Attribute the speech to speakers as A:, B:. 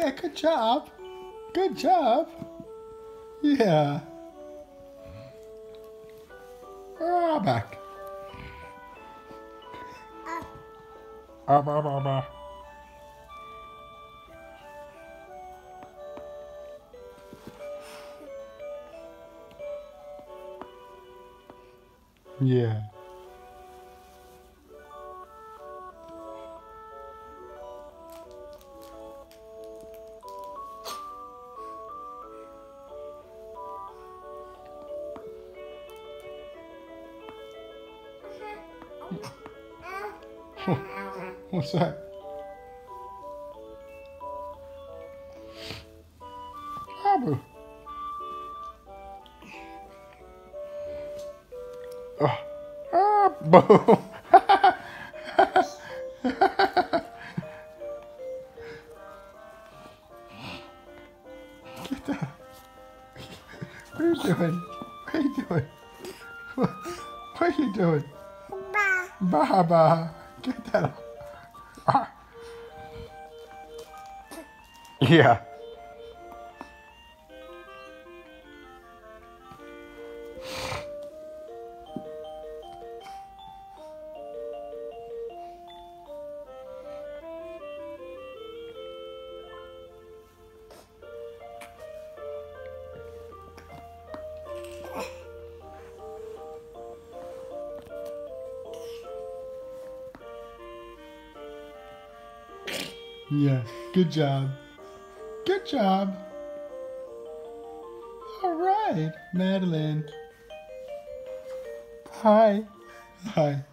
A: Yeah, good job. Good job. Yeah. Ah, back. Ah, bah, bah, bah. Yeah. What's that? Abu. Oh. Ah, boom. Get that. What are you doing? What are you doing? What are you doing? Baba. Get that. Ah. Yeah. Yeah. Good job. Good job. All right, Madeline. Hi. Hi.